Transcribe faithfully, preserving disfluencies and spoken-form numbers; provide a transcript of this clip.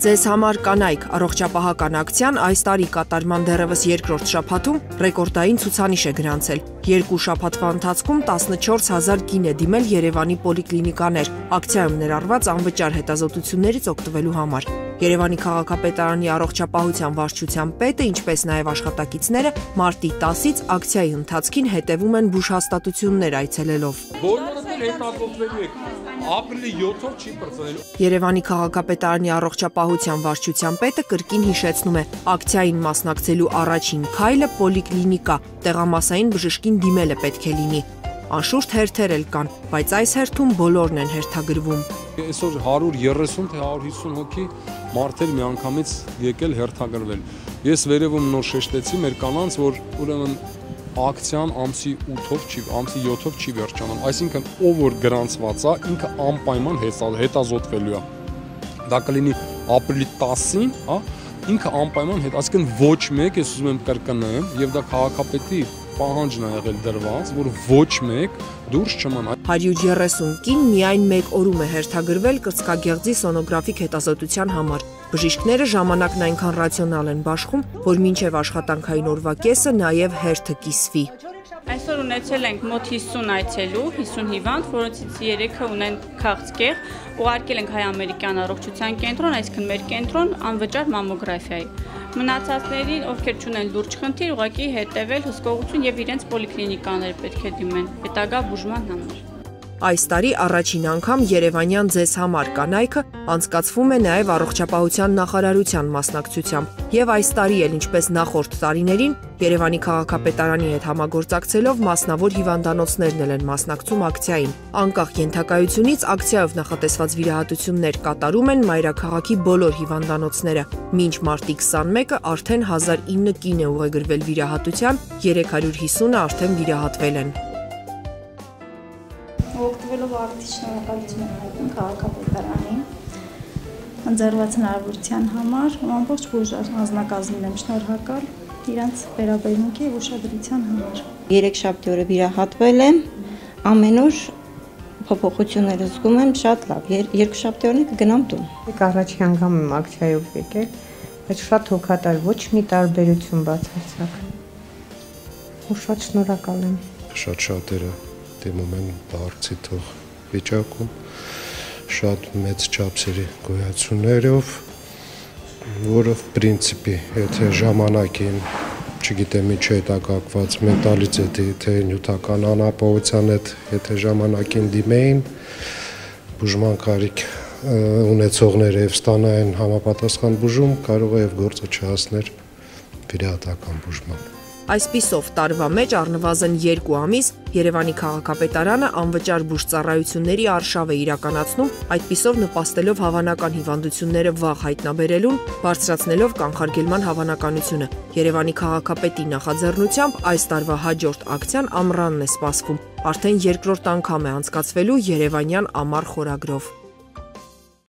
Ձեզ համար կանայք առողջապահական ակցիան այս տարի կատարման դեռևս երկրորդ շաբաթում ռեկորդային ցուցանիշ է գրանցել։ Երկու շաբաթվա ընթացքում տասնչորս հազար կին է դիմել Երևանի պոլիկլինիկաներ ակցիայում ներառված անվճար հետազոտություններից օգտվելու համար։ Երևանի քաղաքապետարանի առողջապահության վարչության պետը, ինչպես նաև աշխատակիցները մարտի տասից ակցիայի ընթացքին հետևում են բուժհաստատություններ այցելելով։ Ապրիլի յոթով չի պրծնելու։ Երևանի քաղաքապետարանի առողջապահության վարչության պետը կրկին հիշեցնում է, ակցիային մասնակցելու առաջին քայլը պոլիկլինիկա, տեղամասային բժշկին դիմելը պետք է լինի։ Անշուշտ հերթեր էլ կան, բայց այս հերթում բոլորն են հերթագրվում։ Այսօր հարյուր երեսուն թե հարյուր հիսուն հոգի մարդեր միանգամից եկել հերթագրվել։ Ես վերևում նոր շեշտեցի մեր կանանց, որ ուրեմն ակցիան ամսի ութով չի, ամսի յոթով չի վերջանում, այսինքն ով որ գրանցված է, ինքը անպայման հետազոտվելու է։ Դա կլինի ապրիլի տասին, հա, ինքը անպայման հետ, այսինքն ոչ մեկ, ես ուզում եմ կրկնեմ, եւ դա քաղաքապետի պահանջն է եղել դրված, որ ոչ մեկ դուրս չմնա։ հարյուր երեսուն կին միայն մեկ օրում է հերթագրվել կրծքագեղձի սոնոգրաֆիկ հետազոտության համար։ Բժիշկները ժամանակն այնքան ռացիոնալ են բաշխում, որ մինչև աշխատանքային օրվա կեսը նաև հերթը կիսվի։ Այսօր ունեցել ենք մոտ հիսուն այցելու, հիսուն հիվանդ, որոնցից երեքը ունեն քաղցկեղ, ուղարկել ենք հայ-ամերիկյան առողջության կենտրոն, այսինքն մեր կենտրոն անվճար մամոգրաֆիայի։ Մնացածներին, ովքեր չունեն լուրջ խնդիր, ուղղակի հետևել հսկողություն եւ իրենց պոլիկլինիկաներ պետք է դիմեն հետագա բուժման համար։ Այս տարի առաջին անգամ Երևանյան ձեզ համար կանայքը անցկացվում է նաև առողջապահության նախարարության մասնակցությամբ եւ այս տարի էլ ինչպես նախորդ տարիներին Երևանի քաղաքապետարանի հետ համագործակցելով մասնավոր հիվանդանոցներն են մասնակցում ակցիային։ Անկախ ենթակայությունից ակցիայով նախատեսված վիրահատություններ կատարում են մայրաքաղաքի բոլոր հիվանդանոցները։ Մինչ մարտի քսանմեկը արդեն հազար ինը կին է ուղեգրվել վիրահատության, երեք հարյուր հիսունը արդեն վիրահատվել են։ Օգտվելով արդի շնորհակալություն եմ հայտնում քաղաքապետարանին ընձեռված հնարավորության համար ու ամբողջ բուժանձնակազմին եմ շնորհակալ իրենց վերաբերմունքի և ուշադրության համար։ Երեքշաբթի օրը վիրահատվել եմ, ամեն օր փոփոխությունները զգում եմ շատ լավ, երկուշաբթի օրն կգնամ տուն։ Առաջի անգամ եմ ակցիայով եկել, բայց շատ հոգատար, ոչ մի տարբերություն բացարձակ։ Ու շատ շնորհակալ եմ։ Շատ շատերը դիմում են բարձի թող վիճակում, շատ մեծ չափսերի գոյացություններով, որը պրինցիպի, եթե ժամանակին, չգիտեմ ինչ է հետակակված մենտալիտետի, թե նյութական անապահովության հետ, եթե ժամանակին դիմեին, բուժման կարիք ունեցողները եւ ստանային համապատասխան բուժում, կարող է եւ գործը չհասներ վիրահատական բուժման։ Այսպիսով տարվա մեջ առնվազն երկու ամիս Երևանի քաղաքապետարանը անվճար բուժծառայությունների արշավ է իրականացնում, այդպիսով նպաստելով հավանական հիվանդությունները վաղ հայտնաբերելուն, բարձրացնելով կանխարգելման հավանականությունը։ Երևանի քաղաքապետի նախաձեռնությամբ այս տարվա հաջորդ ակցիան ամռանն է սպասվում, արդեն երկրորդ անգամ է անցկացվելու Երևանյան ամառ խորագրով։